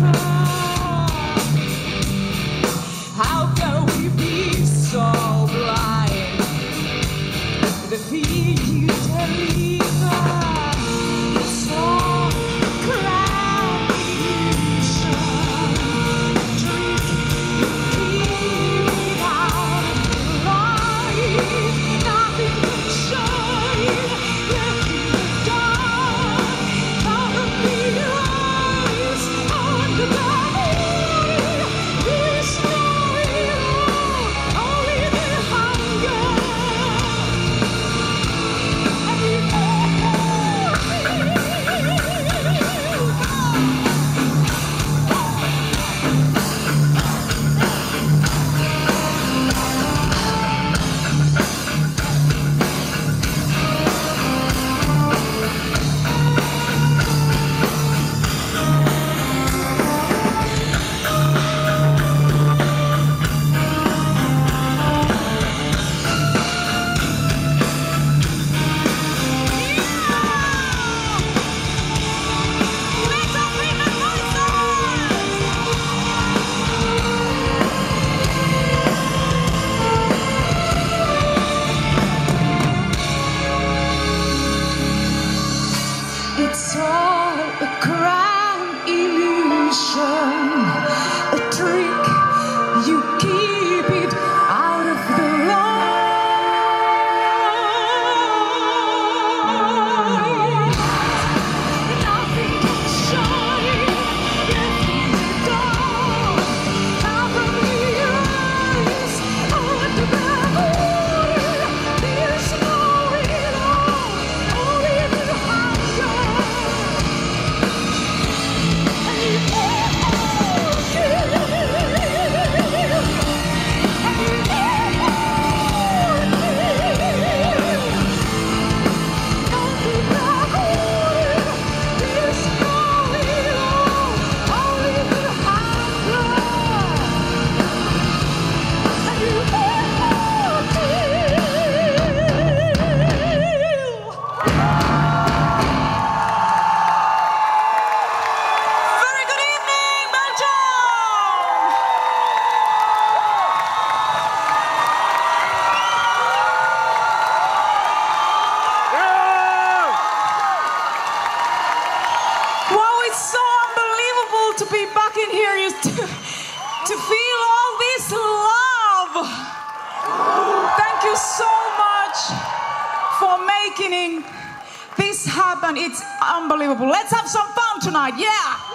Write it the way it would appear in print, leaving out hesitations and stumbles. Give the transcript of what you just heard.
How can we be so blind? The fear you deliver, it's all crowd illusion. Drink, you keep it out of life. Nothing can shine, left in the dark. Out of the eyes, under the moon. There's no hero, only the hunger. It's all a grand illusion, a trick. You keep it out of the light. Nothing can shine, left in the dark. Cover the eyes, under the moon. There's no hero, only the hunger. To be back in here is to feel all this love. Thank you so much for making this happen. It's unbelievable. Let's have some fun tonight, yeah!